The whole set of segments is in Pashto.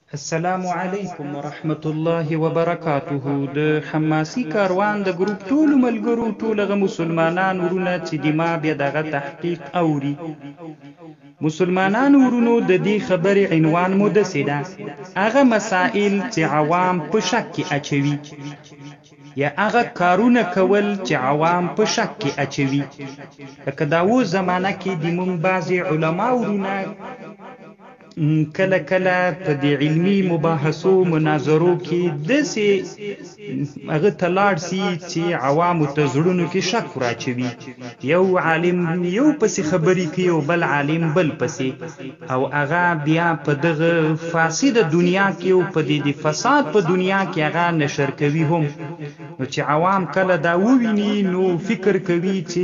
السلام علیکم ورحمت الله وبرکاته. د حماسي کاروان د ګروپ ټولو ملګرو ټولغه مسلمانان ورونه چې د ما بیا دغه تحقیق اوري. مسلمانان ورونو د دې خبرې عنوان مو داسې ده: هغه مسائل چې عوام په شک کې اچوي، یا هغه کارونه کول چې عوام په شک کې اچوي. لکه دا اوس زمانه کې د مونږ بعضې علما ورونه کله کله په دې علمي مباحثو مناظرو کې داسې هغه ته لاړ سي چې عوامو ته زړونو کې شک وراچوي. یو عالم یو پسې خبرې کوي او بل عالم بل پسې، او هغه بیا په دغه فاسده دنیا کې او په دې فساد په دنیا کې هغه نشر کوي هم. نو چې عوام کله دا وویني نو فکر کوي چې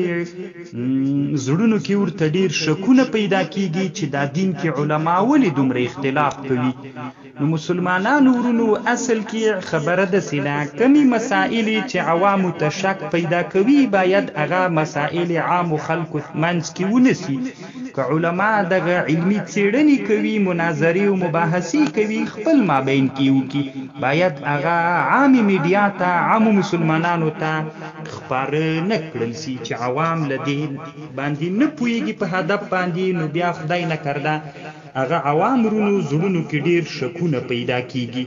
زړونو کې ورته ډېر شکونه پیدا کیږي چې دا دین کې علما ولې دومره اختلاف کوي. نو مسلمانانو ورونو اصل کې خبره داسې ده، کمی مسائل چې عوامو ته شک پیدا کوي باید هغه مسائل عامو خلکو منځ کې ونسي. که علما دغه علمي څېړنې کوي، مناظرې او مباحثې کوي، خپل مابین کې وکړي، باید هغه عامې میډیا ته عامو مسلمانانو ته خپاره نه کړل سي چې عوام له دې باندې نه پوهېږي په هدف باندې. نو بیا خدای نه کرده هغه عوام ورونو زړونو کې ډېر شکونه پیدا کیږي.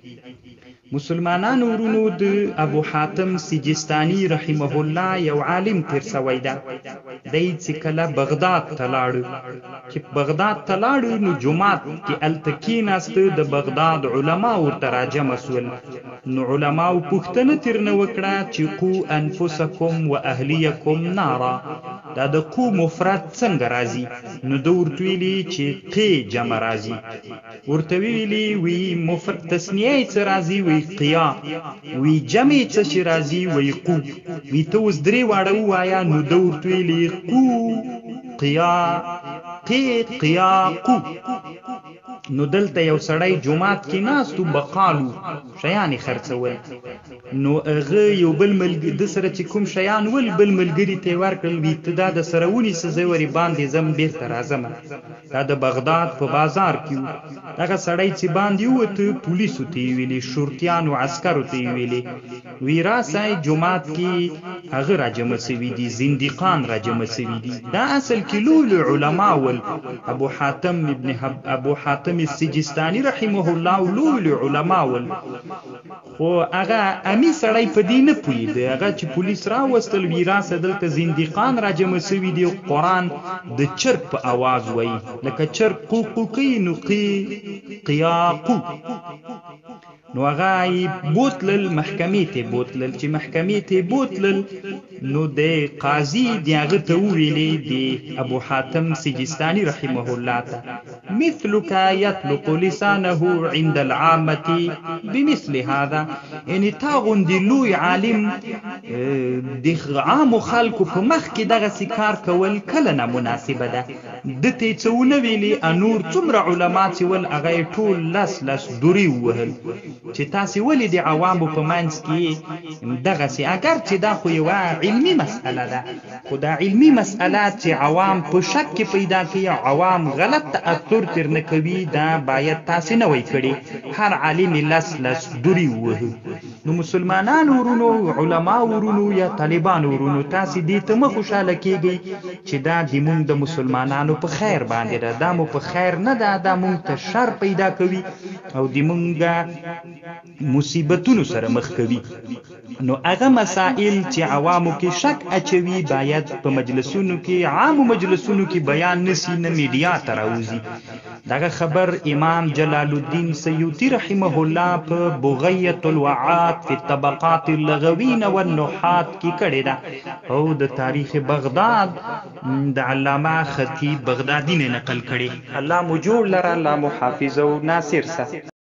مسلمانانو ورونو د ابو حاتم سجستاني رحمه الله یو عالم تیر سوی ده. دی چې کله بغداد ته لاړو، چې بغداد ته لاړو نو جومات کې هلته کېناسته، د بغداد علما ورته راجمع سول. نو علماو پوښتنه ترنه وکړه چې قو انفسکم و اهلیکم نارا، دا د قو مفرد څنګه راځي؟ نو ده ورته ویلي چې قې جمع راځي. ورته ویلي وی مفرد تسنیه یې څه راځي؟ وی قیا. وی جمع څه شي راځي؟ وی قو. وی ته اوس درې واړه ووایه. نو ده ورته ویلي قو قیا قې قیا قو. نو دلته یو سړی جومات کې ناستو، بقالو شیانې خرڅول. نو هغه یو بل ملګري د سره چې کوم شیان ول بل ملګري ته یې ورکړل. وي ته دا د سره ونیسه، زه ورې باندې ځم بېرته راځمه. دا د بغداد په بازار کې و. دغه سړی چې باندې ووته پولیسو ته یې ویلې، شرطیانو عسکرو ته یې ویلې، وی راسئ جومات کې هغه راجمع سوي دي، زندیقان راجمع سوي دي. دا اصل کې لوی علما ول. ابو حاتم السجستاني رحمه الله لوی علما ول. خو هغه امی سړی په دې نه پوهېده. هغه چې پولیس راوستل، وی راسه دلته زندیقان راجمع سوي دي. قرآن د چرګ په آواز وایي، لکه چرګ قو قو کوي نو قی قیا قو. نو هغه یې بوتلل محکمې ته بوتلل. چې محکمې ته بوتلل نو د قاضي د هغه ته وویلې، د ابو حاتم سجستاني رحمه الله ته، مثلک یطلق لسانه عند العامة بمثل هذا، یعنې تا غوندې لوی عالم د عامو خلکو په مخ کې دغسې کار کول کله نامناسبه ده. ده ته یې څه ونه ویلې. نور څومره علما چې ول هغه یې ټول لس دورې ووهل چې تاسې ولې د عوامو په منځ کې دغسې، اگر چې دا خو یوه علمي مسئله ده، خو دا علمي مسئله چې عوام په شک کې پیدا کوي، عوام غلط تأثر ترنه کوي، دا باید تاسې نه وی کړي. هر عالم لس دورې ووهو. نو مسلمانان ورونو، علما ورونو یا طالبان ورونو، تاسې دې ته مه خوشحاله کیږئ چې دا د مونږ د مسلمانانو په خیر باندې ده. دا مو په خیر نه ده، دا مونږ ته شر پیدا کوي او د مونږ مصیبتونو سره مخ کوي. نو هغه مسائل چې عوامو کې شک اچوي باید په مجلسونو کې، عامو مجلسونو کې بیان نسی، نه میډیا ته راوځي. دغه خبر امام جلال الدین سیوطي رحمه الله په بغیة الوعات فی الطبقات اللغوین والنحات کې کړې ده، او د تاریخ بغداد د علامه خطیب بغدادي نه نقل کړې. الله مو جوړ لره، الله مو حافظ او ناصر سه.